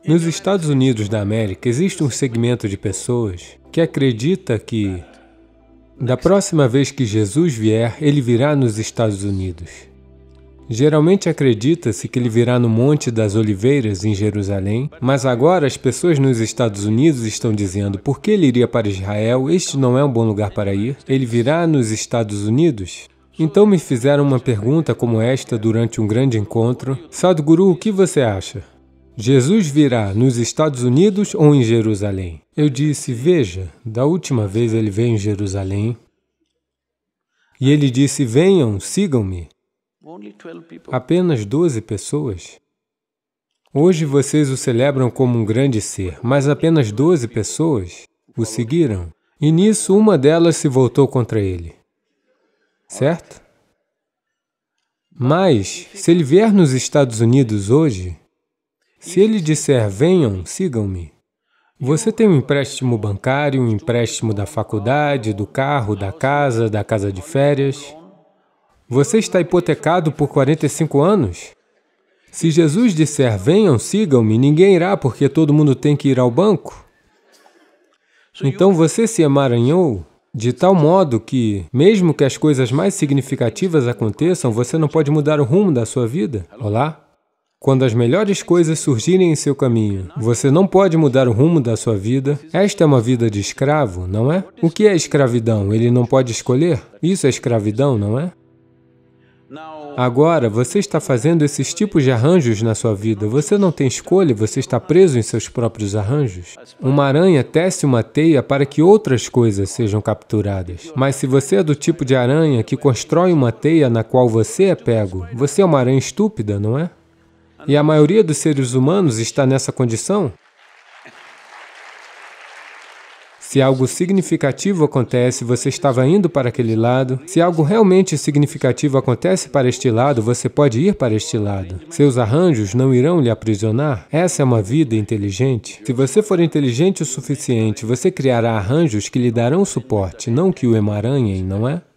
Nos Estados Unidos da América, existe um segmento de pessoas que acredita que, da próxima vez que Jesus vier, ele virá nos Estados Unidos. Geralmente acredita-se que ele virá no Monte das Oliveiras, em Jerusalém, mas agora as pessoas nos Estados Unidos estão dizendo: por que ele iria para Israel? Este não é um bom lugar para ir. Ele virá nos Estados Unidos? Então me fizeram uma pergunta como esta durante um grande encontro: Sadhguru, o que você acha? Jesus virá nos Estados Unidos ou em Jerusalém? Eu disse: veja, da última vez ele veio em Jerusalém e ele disse: venham, sigam-me. Apenas 12 pessoas. Hoje vocês o celebram como um grande ser, mas apenas 12 pessoas o seguiram. E nisso uma delas se voltou contra ele. Certo? Mas, se ele vier nos Estados Unidos hoje, se ele disser: venham, sigam-me, você tem um empréstimo bancário, um empréstimo da faculdade, do carro, da casa de férias. Você está hipotecado por 45 anos? Se Jesus disser: venham, sigam-me, ninguém irá porque todo mundo tem que ir ao banco. Então você se emaranhou de tal modo que, mesmo que as coisas mais significativas aconteçam, você não pode mudar o rumo da sua vida. Olá? Quando as melhores coisas surgirem em seu caminho, você não pode mudar o rumo da sua vida. Esta é uma vida de escravo, não é? O que é escravidão? Ele não pode escolher? Isso é escravidão, não é? Agora, você está fazendo esses tipos de arranjos na sua vida. Você não tem escolha, você está preso em seus próprios arranjos. Uma aranha tece uma teia para que outras coisas sejam capturadas. Mas se você é do tipo de aranha que constrói uma teia na qual você é pego, você é uma aranha estúpida, não é? E a maioria dos seres humanos está nessa condição. Se algo significativo acontece, você estava indo para aquele lado. Se algo realmente significativo acontece para este lado, você pode ir para este lado. Seus arranjos não irão lhe aprisionar. Essa é uma vida inteligente. Se você for inteligente o suficiente, você criará arranjos que lhe darão suporte, não que o emaranhem, não é?